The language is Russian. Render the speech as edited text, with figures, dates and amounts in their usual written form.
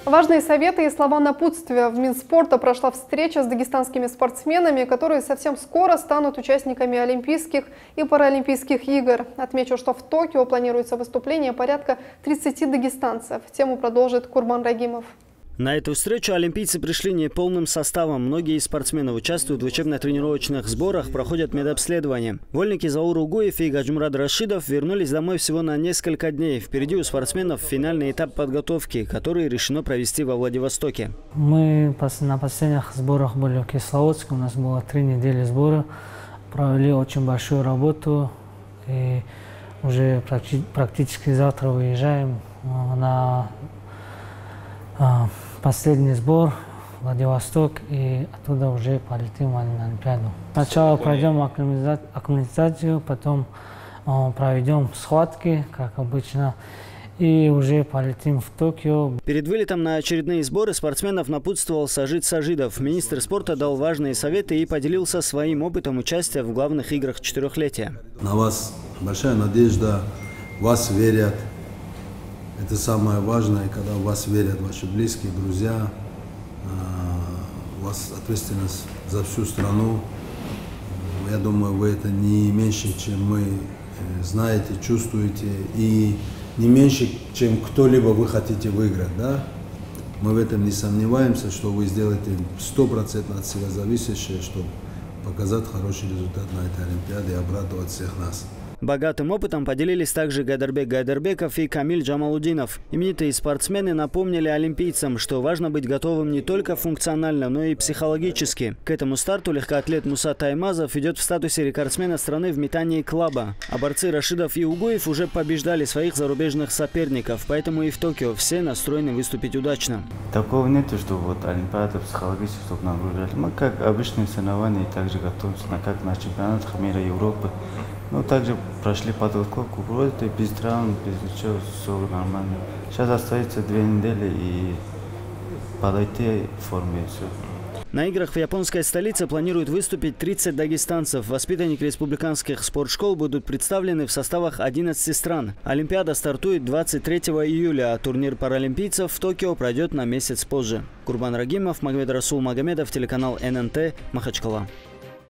Важные советы и слова напутствия. В Минспорта прошла встреча с дагестанскими спортсменами, которые совсем скоро станут участниками Олимпийских и Паралимпийских игр. Отмечу, что в Токио планируется выступление порядка 30 дагестанцев. Тему продолжит Курбан Рагимов. На эту встречу олимпийцы пришли не полным составом. Многие из спортсменов участвуют в учебно-тренировочных сборах, проходят медобследования. Вольники Заур Угуев и Гаджмурад Рашидов вернулись домой всего на несколько дней. Впереди у спортсменов финальный этап подготовки, который решено провести во Владивостоке. Мы на последних сборах были в Кисловодске. У нас было 3 недели сбора. Провели очень большую работу. И уже практически завтра выезжаем на последний сбор в Владивосток, и оттуда уже полетим на Олимпиаду. Сначала пройдем акклиматизацию, потом проведем схватки, как обычно, и уже полетим в Токио. Перед вылетом на очередные сборы спортсменов напутствовал Сажид Сажидов. Министр спорта дал важные советы и поделился своим опытом участия в главных играх четырехлетия. На вас большая надежда, вас верят. Это самое важное, когда в вас верят ваши близкие, друзья, у вас ответственность за всю страну. Я думаю, вы это не меньше, чем мы знаете, чувствуете, и не меньше, чем кто-либо вы хотите выиграть. Да? Мы в этом не сомневаемся, что вы сделаете 100% от себя зависящее, чтобы показать хороший результат на этой Олимпиаде и обрадовать всех нас. Богатым опытом поделились также Гайдарбек Гайдарбеков и Камиль Джамалудинов. Именитые спортсмены напомнили олимпийцам, что важно быть готовым не только функционально, но и психологически. К этому старту легкоатлет Муса Таймазов идет в статусе рекордсмена страны в метании клаба. А борцы Рашидов и Угуев уже побеждали своих зарубежных соперников, поэтому и в Токио все настроены выступить удачно. Такого нету, что вот Олимпиада психологически, чтобы нам выиграли. Мы как обычные соревнования также готовимся, как на чемпионатах мира, Европы. Ну, также прошли подготовку, вроде без травм, без ничего, все нормально. Сейчас остается 2 недели и подойти в форме и все. На играх в японской столице планируют выступить 30 дагестанцев. Воспитанники республиканских спортшкол будут представлены в составах 11 стран. Олимпиада стартует 23 июля, а турнир паралимпийцев в Токио пройдет на месяц позже. Курбан Рагимов, Магомед Расул Магомедов, телеканал ННТ, Махачкала.